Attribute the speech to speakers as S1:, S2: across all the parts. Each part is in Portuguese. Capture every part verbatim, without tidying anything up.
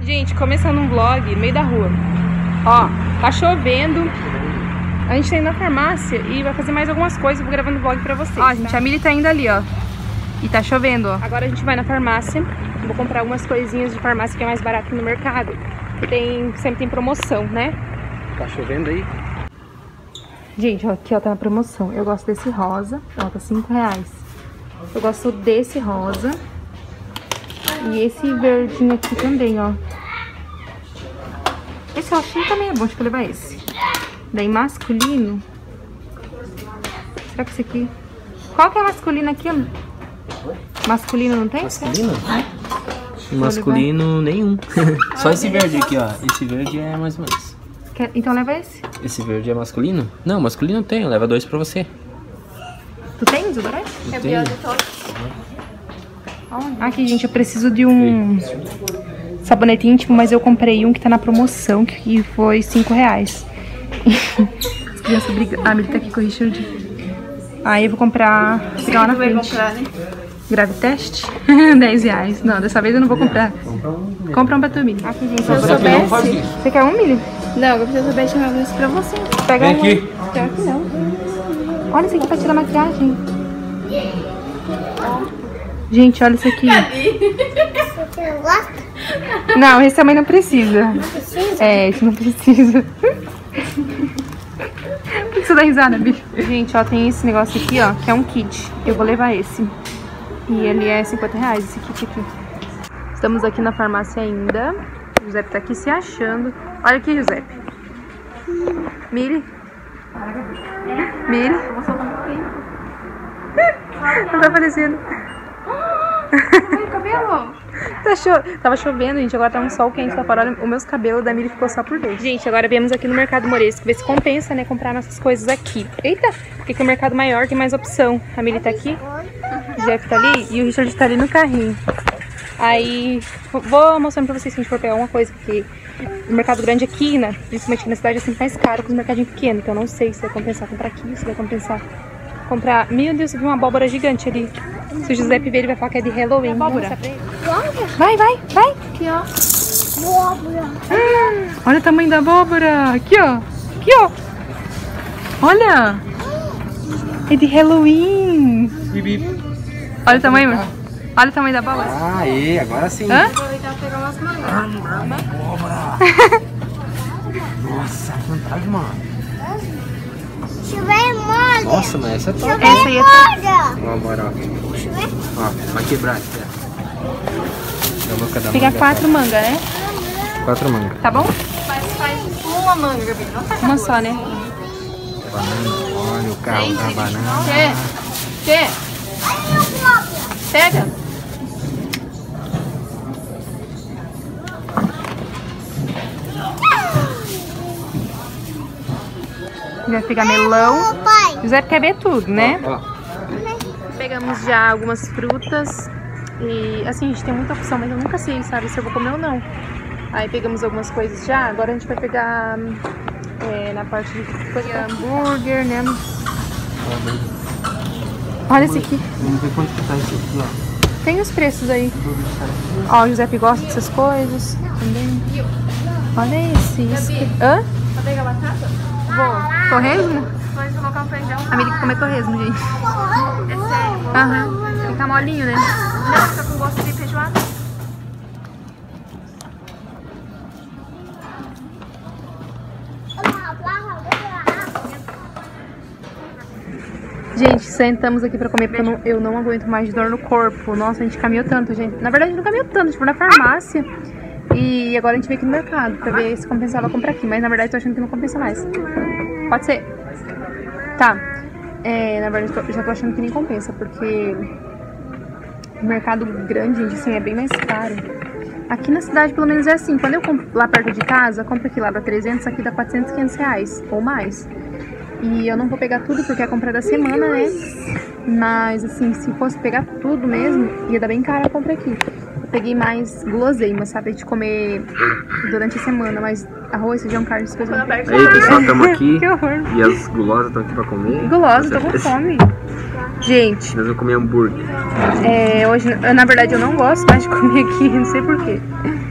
S1: Gente, começando um vlog no meio da rua. Ó, tá chovendo. A gente tá indo na farmácia e vai fazer mais algumas coisas. Vou gravando vlog pra vocês. Ó, gente, tá? A Mili tá indo ali, ó. E tá chovendo, ó. Agora a gente vai na farmácia. Vou comprar algumas coisinhas de farmácia que é mais barato no mercado. Tem, sempre tem promoção, né?
S2: Tá chovendo aí?
S1: Gente, ó, aqui ó, tá na promoção. Eu gosto desse rosa, ó, tá cinco reais. Eu gosto desse rosa. E esse verdinho aqui também, ó. Esse roxinho também é bom, acho que eu vou levar esse. Daí masculino. Será que esse aqui? Qual que é masculino aqui? Masculino não tem?
S2: Masculino? É? Masculino nenhum. Só esse verde aqui, ó. Esse verde é mais ou menos.
S1: Quer... Então leva esse.
S2: Esse verde é masculino? Não, masculino tem. Leva dois pra você.
S1: Tu tem desodorante?
S2: Eu tenho.
S1: Aqui, gente, eu preciso de um sabonete íntimo, mas eu comprei um que tá na promoção, que foi cinco reais. As crianças brigam. Ah, a Mili tá aqui com o Richard. Aí eu vou comprar, pegar lá na frente. Comprar, né? Gravitest, dez reais. Não, dessa vez eu não vou comprar. Compra um pra tu, Mili. Aqui, gente, se eu soubesse... Você quer um, Mili?
S3: Não, se eu soubesse chamar isso pra você.
S1: Pega um.
S2: Aqui.
S3: Pior que não.
S1: Olha isso aqui pra tirar maquiagem. Gente, olha isso aqui.
S4: Você gosta?
S1: Não, esse também não precisa.
S4: Não precisa?
S1: É, esse não precisa. Por que você dá risada, bicho? Gente, ó, tem esse negócio aqui, ó, que é um kit. Eu vou levar esse. E ele é cinquenta reais, esse kit aqui. Estamos aqui na farmácia ainda. O Giuseppe tá aqui se achando. Olha aqui, Giuseppe. Mili. Mili. Não tá aparecendo.
S3: Ai, cabelo.
S1: Tá cho... Tava chovendo, gente. Agora tá um sol quente lá fora. Olha, os meus cabelos da Mili ficou só por dentro. Gente, agora viemos aqui no Mercado Moresco ver se compensa, né, comprar nossas coisas aqui. Eita, porque aqui o Mercado Maior tem mais opção. A Mili tá aqui, o Jeff tá ali e o Richard tá ali no carrinho. Aí, vou mostrando pra vocês se a gente for pegar uma coisa, porque o mercado grande aqui, né, principalmente aqui na cidade, é sempre mais caro que os mercadinhos pequenos. Então eu não sei se vai compensar comprar aqui, se vai compensar comprar... Meu Deus, eu vi uma abóbora gigante ali. Se o Giuseppe ver, ele vai falar que é de Halloween. Abóbora. Vai, vai, vai.
S4: Aqui, ó. Abóbora.
S1: Hum, olha o tamanho da abóbora. Aqui, ó. Aqui, ó. Olha. É de Halloween. Olha o tamanho, amor. Olha o tamanho da abóbora.
S2: Ah, e agora sim.
S1: Hã?
S3: Aproveitar e pegar umas mangas.
S2: Abóbora. Nossa, fantasma.
S4: Chover molha.
S2: Nossa, mas essa é top.
S1: Essa aí é top.
S2: Uma abóbora, ó.
S4: Chover.
S2: Ó, vai quebrar aqui, ó.
S1: Fica quatro mangas, né?
S2: Quatro mangas.
S1: Tá bom?
S3: Faz, faz uma manga, Gabi. Não faz
S1: Uma só, né?
S2: Banana, olha o carro da banana.
S3: Quer? Quer? Pega.
S1: Vai pegar melão.
S4: Pai.
S1: José quer ver tudo, né?
S2: Ó, ó.
S1: Pegamos já algumas frutas. E assim, a gente tem muita opção, mas eu nunca sei, sabe, se eu vou comer ou não. Aí pegamos algumas coisas já. Agora a gente vai pegar é, na parte de coisa, hambúrguer, né? Olha esse aqui.
S2: Vamos ver quanto que tá esse aqui, ó.
S1: Tem os preços aí. Ó, o Giuseppe gosta dessas coisas também. Olha esse. Isso aqui. Hã?
S3: Vai pegar batata?
S1: Vou. Torresmo?
S3: Pode colocar um feijão.
S1: A Mili quer comer torresmo, gente.
S3: É sério.
S1: Aham. Tem que tá molinho, né?
S3: Não, fica com gosto de feijoada.
S1: Gente, sentamos aqui pra comer porque eu não, eu não aguento mais de dor no corpo. Nossa, a gente caminhou tanto, gente. Na verdade, não caminhou tanto. A gente foi na farmácia e agora a gente veio aqui no mercado pra ver se compensava comprar aqui. Mas na verdade, tô achando que não compensa mais. Pode ser? Tá. É, na verdade, eu já tô achando que nem compensa, porque o mercado grande, gente, assim, é bem mais caro. Aqui na cidade, pelo menos, é assim. Quando eu compro lá perto de casa, compro aqui lá dá trezentos, aqui dá quatrocentos, quinhentos reais ou mais. E eu não vou pegar tudo porque é a compra da semana, né? Mas, assim, se fosse pegar tudo mesmo, ia dar bem caro a compra aqui. Eu peguei mais guloseima, sabe? De comer durante a semana, mas arroz, feijão, carne, essas coisas.
S2: Aí, pessoal, estamos aqui.
S1: Que horror.
S2: E as gulosas estão aqui pra comer.
S1: Gulosa, tô com fome. Gente,
S2: Nós vamos comer hambúrguer.
S1: é, hoje, eu, na verdade, eu não gosto mais de comer aqui, não sei porquê.
S2: Bom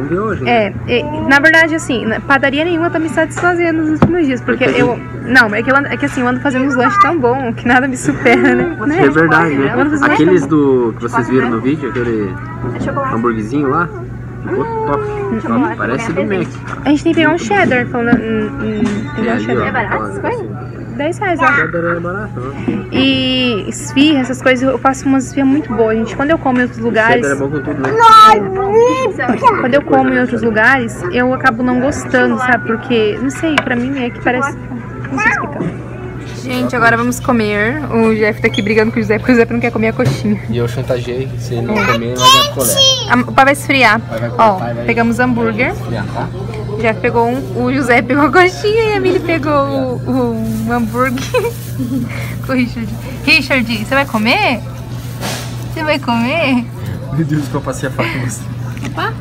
S5: de hoje,
S1: É,
S5: né?
S1: é, na verdade, assim, na- padaria nenhuma tá me satisfazendo nos últimos dias, porque eu... Não, é que, eu ando, é que assim, eu ando fazendo uns lanches tão bons que nada me supera, né?
S5: É verdade, né?
S1: Vamos fazer
S5: Aqueles do que vocês viram no vídeo, aquele hambúrguerzinho lá, ficou top. top. Parece do Mac.
S1: A gente tem que pegar um cheddar, falando em, em pegar
S5: É
S1: um
S5: ali,
S1: cheddar.
S5: ó.
S1: É barato?
S5: Olha,
S1: Foi?
S5: assim.
S1: dez reais, ó.
S5: Cheddar é barato, ó.
S1: E esfirra, essas coisas, eu faço umas esfirras muito boas, gente. Quando eu como em outros lugares...
S5: Cheddar é bom com tudo, né?
S1: Quando eu como em outros lugares, eu acabo não gostando, sabe? Porque, não sei, pra mim é que parece... Não sei explicar. Gente, agora vamos comer. O Jeff tá aqui brigando com o José, porque o José não quer comer a coxinha.
S2: E eu chantageei, se ele não comer, vai dar colher.
S1: A- O pai vai esfriar.
S2: Vai, vai,
S1: Ó,
S2: vai, vai.
S1: pegamos hambúrguer.
S2: Esfriar, tá?
S1: O Jeff pegou um, o José pegou a coxinha e a Mili pegou o, o, o hambúrguer com o Richard. Richard, você vai comer? Você vai comer?
S2: Meu Deus, que eu passei a faca com você.
S1: Opa!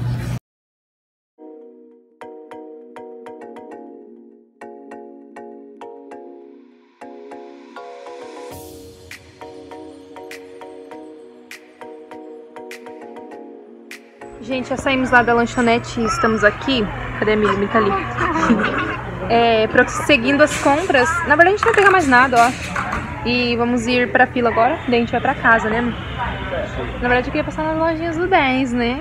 S1: Gente, já saímos lá da lanchonete e estamos aqui. Cadê a Mili? Mili tá ali. É, prosseguindo as compras. Na verdade, a gente não vai pegar mais nada, ó. E vamos ir pra fila agora. Daí a gente vai pra casa, né? Na verdade, eu queria passar nas lojinhas do dez, né?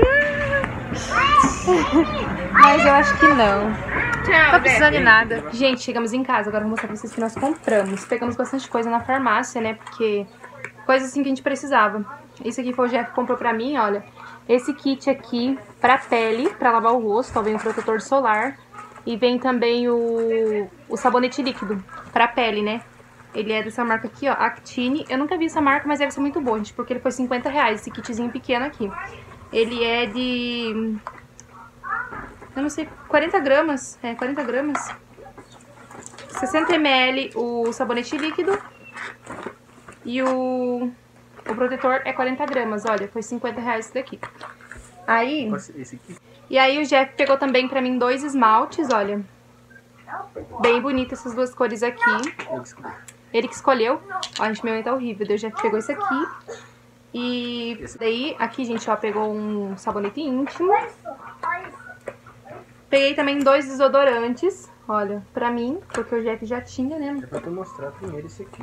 S1: Mas eu acho que não. Não tá precisando de nada. Gente, chegamos em casa. Agora eu vou mostrar pra vocês que nós compramos. Pegamos bastante coisa na farmácia, né? Porque coisa assim que a gente precisava. Esse aqui foi o Jeff que comprou pra mim, olha. Esse kit aqui pra pele, pra lavar o rosto. Ó, vem o protetor solar. E vem também o, o sabonete líquido pra pele, né? Ele é dessa marca aqui, ó, Actine. Eu nunca vi essa marca, mas deve ser muito boa, gente, porque ele foi cinquenta reais, esse kitzinho pequeno aqui. Ele é de... eu não sei, quarenta gramas. É, quarenta gramas. sessenta mililitros o sabonete líquido. E o, o protetor é quarenta gramas, olha, foi cinquenta reais esse daqui. Aí...
S5: Esse aqui.
S1: E aí o Jeff pegou também pra mim dois esmaltes, olha. Bem bonito essas duas cores aqui. Ele que escolheu. Ó, gente, meu tá horrível. O Jeff pegou esse aqui. E daí, aqui, gente, ó, pegou um sabonete íntimo. Peguei também dois desodorantes, olha, pra mim, porque o Jeff já tinha, né?
S5: É pra tu mostrar primeiro esse aqui.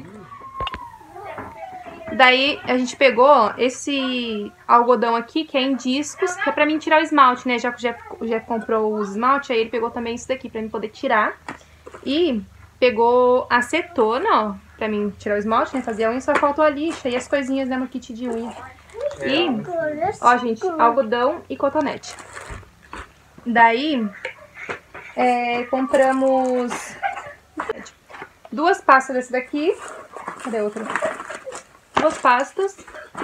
S1: Daí a gente pegou esse algodão aqui, que é em discos, que é pra mim tirar o esmalte, né? Já que o Jeff, o Jeff comprou os esmalte, aí ele pegou também isso daqui pra mim poder tirar. E pegou acetona, ó, pra mim tirar o esmalte, né? Fazer a unha, só faltou a lixa e as coisinhas, né, no kit de unha. E, ó, gente, algodão e cotonete. Daí, é, compramos duas pastas desse daqui. Cadê a outra? Duas pastas.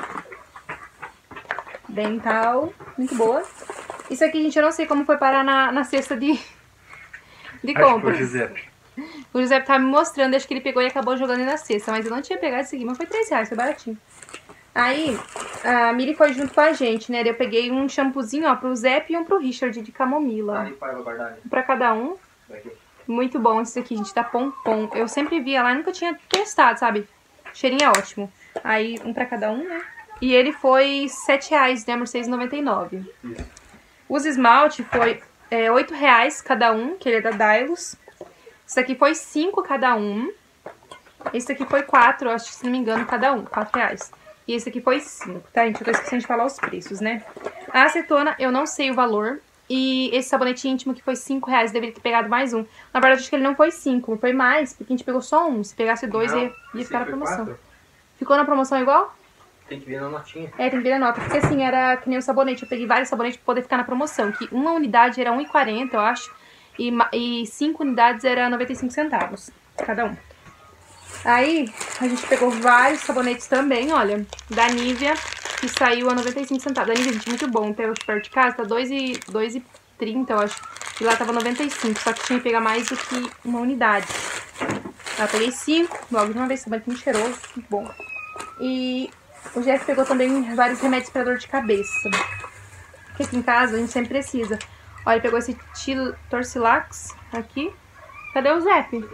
S1: Dental. Muito boa. Isso aqui, gente, eu não sei como foi parar na, na cesta de, de compra. O José tava me mostrando, acho que ele pegou e acabou jogando na cesta. Mas eu não tinha pegado isso aqui, mas foi três reais, foi baratinho. Aí, a Miri foi junto com a gente, né? Eu peguei um shampoozinho, ó, pro Zé e um pro Richard de camomila. Um pra cada um. Muito bom esse aqui, gente, da Pompom. Eu sempre via lá e nunca tinha testado, sabe? O cheirinho é ótimo. Aí, um pra cada um, né? E ele foi sete reais, né? Por seis e noventa e nove. Os esmalte foi é, oito reais cada um, que ele é da Dylos. Esse aqui foi cinco cada um. Esse aqui foi quatro, acho que se não me engano, cada um. quatro reais. E esse aqui foi cinco, tá, gente? Eu tô esquecendo de falar os preços, né? A acetona, eu não sei o valor. E esse sabonete íntimo que foi cinco reais, deveria ter pegado mais um. Na verdade, acho que ele não foi cinco, foi mais, porque a gente pegou só um. Se pegasse dois, não, ia, ia ficar na promoção. Quatro. Ficou na promoção igual?
S5: Tem que ver na notinha.
S1: É, tem que ver na nota. Porque assim, era que nem o sabonete. Eu peguei vários sabonetes pra poder ficar na promoção. Que uma unidade era um real e quarenta, eu acho. E, e cinco unidades era noventa e cinco centavos cada um. Aí, a gente pegou vários sabonetes também, olha. Da Nivea, que saiu a noventa e cinco centavos. Da Nivea, gente, muito bom. Pelo aqui perto de casa, tá dois e trinta, eu acho. E lá tava noventa e cinco, só que tinha que pegar mais do que uma unidade. Eu peguei cinco, logo de uma vez, sabonete muito cheiroso, muito bom. E o Jeff pegou também vários remédios pra dor de cabeça. Porque aqui em casa a gente sempre precisa. Olha, ele pegou esse Torcilax aqui. Cadê o Zep?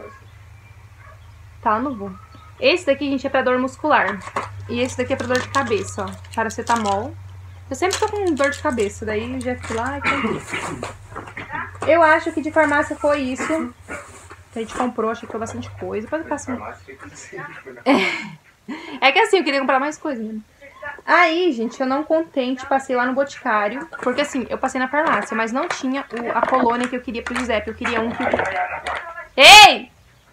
S1: Tá, não vou. Esse daqui, gente, é pra dor muscular. E esse daqui é pra dor de cabeça, ó. Paracetamol. Eu sempre tô com dor de cabeça, daí eu já fui lá e comprei. Eu acho que de farmácia foi isso que a gente comprou, achei que foi bastante coisa. Depois eu passo... É. É que assim, eu queria comprar mais coisa, né? Aí, gente, eu não contente, passei lá no Boticário, porque assim, eu passei na farmácia, mas não tinha o, a colônia que eu queria pro Giuseppe, eu queria um que... Ei!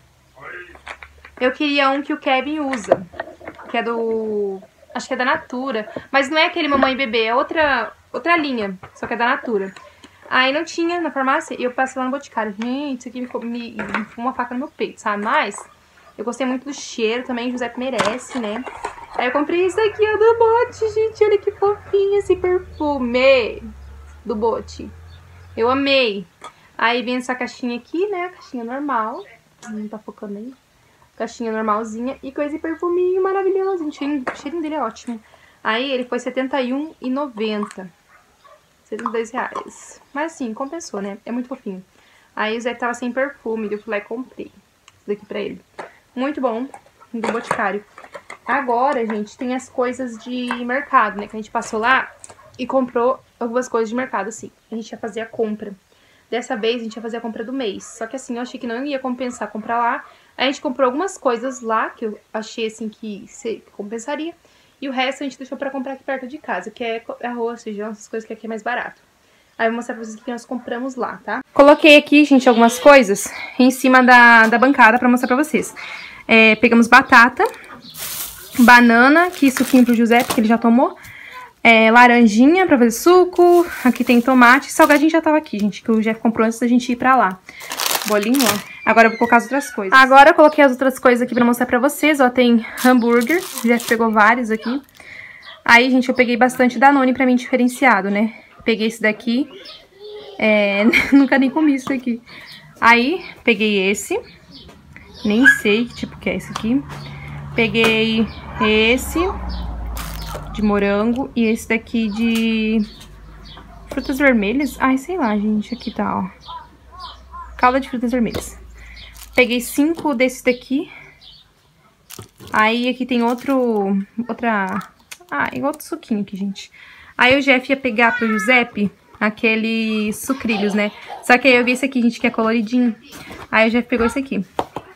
S1: Eu queria um que o Kevin usa, que é do... Acho que é da Natura, mas não é aquele mamãe e bebê, é outra, outra linha, só que é da Natura. Aí não tinha na farmácia e eu passei lá no Boticário. Gente, isso aqui me, me, me foi uma faca no meu peito, sabe? Mas eu gostei muito do cheiro também, o Giuseppe merece, né? Aí eu comprei isso aqui, ó, do Bote, gente. Olha que fofinho esse perfume do Bote. Eu amei. Aí vem essa caixinha aqui, né? A caixinha normal. Não tá focando aí. Caixinha normalzinha. E com esse perfuminho maravilhoso. O cheirinho, o cheirinho dele é ótimo. Aí ele foi setenta e um reais e noventa centavos. setenta e dois reais. Mas assim, compensou, né? É muito fofinho. Aí o Zé tava sem perfume. Eu fui lá e comprei. Isso daqui pra ele. Muito bom. Do Boticário. Agora, gente, tem as coisas de mercado, né? Que a gente passou lá e comprou algumas coisas de mercado, assim. A gente ia fazer a compra. Dessa vez, a gente ia fazer a compra do mês. Só que assim, eu achei que não ia compensar comprar lá. Aí a gente comprou algumas coisas lá, que eu achei, assim, que compensaria. E o resto a gente deixou pra comprar aqui perto de casa, que é arroz, feijão, essas coisas que aqui é mais barato. Aí eu vou mostrar pra vocês o que nós compramos lá, tá? Coloquei aqui, gente, algumas coisas em cima da, da bancada pra mostrar pra vocês. É, pegamos batata... Banana, que suquinho pro Giuseppe, que ele já tomou. É, laranjinha pra fazer suco. Aqui tem tomate. Salgadinho já tava aqui, gente, que o Jeff comprou antes da gente ir pra lá. Bolinho, ó. Agora eu vou colocar as outras coisas. Agora eu coloquei as outras coisas aqui pra mostrar pra vocês, ó. Tem hambúrguer. O Jeff pegou vários aqui. Aí, gente, eu peguei bastante Danone pra mim diferenciado, né? Peguei esse daqui. É... Nunca nem comi isso aqui. Aí, peguei esse. Nem sei que tipo que é esse aqui. Peguei esse de morango e esse daqui de frutas vermelhas. Ai, sei lá, gente. Aqui tá, ó. Calda de frutas vermelhas. Peguei cinco desses daqui. Aí aqui tem outro... Outra... Ah, e outro suquinho aqui, gente. Aí o Jeff ia pegar pro Giuseppe aqueles sucrilhos, né? Só que aí eu vi esse aqui, gente, que é coloridinho. Aí o Jeff pegou esse aqui.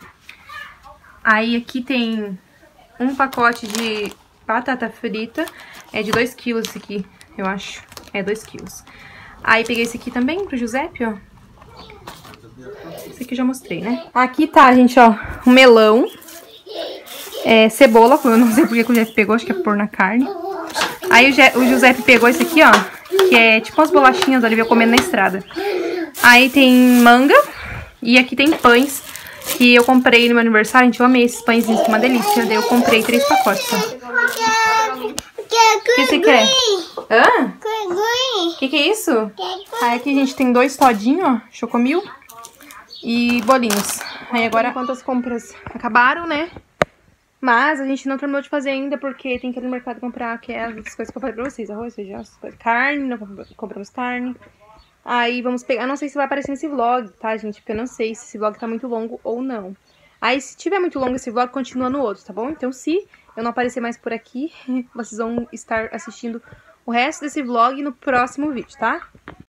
S1: Aí aqui tem... um pacote de batata frita, é de dois quilos esse aqui, eu acho, é dois quilos. Aí peguei esse aqui também pro Giuseppe, ó. Esse aqui eu já mostrei, né? Aqui tá, gente, ó, um melão, é, cebola, eu não sei porque que o Jeff pegou, acho que é pôr na carne. Aí o, Je o Giuseppe pegou esse aqui, ó, que é tipo umas bolachinhas, ele veio comendo na estrada. Aí tem manga, e aqui tem pães. Que eu comprei no meu aniversário, gente, eu amei esses pãezinhos, que é uma delícia. Daí eu comprei três pacotes, ó. O que você quer? Hã? O que que é isso? Aí aqui, gente, tem dois todinhos, ó, chocomil e bolinhos. Aí agora, enquanto as compras acabaram, né? Mas a gente não terminou de fazer ainda, porque tem que ir no mercado comprar, que é as coisas que eu falei pra vocês. Arroz, feijão, carne, não compramos carne. Aí vamos pegar, não sei se vai aparecer nesse vlog, tá, gente? Porque eu não sei se esse vlog tá muito longo ou não. Aí se tiver muito longo esse vlog, continua no outro, tá bom? Então se eu não aparecer mais por aqui, vocês vão estar assistindo o resto desse vlog no próximo vídeo, tá?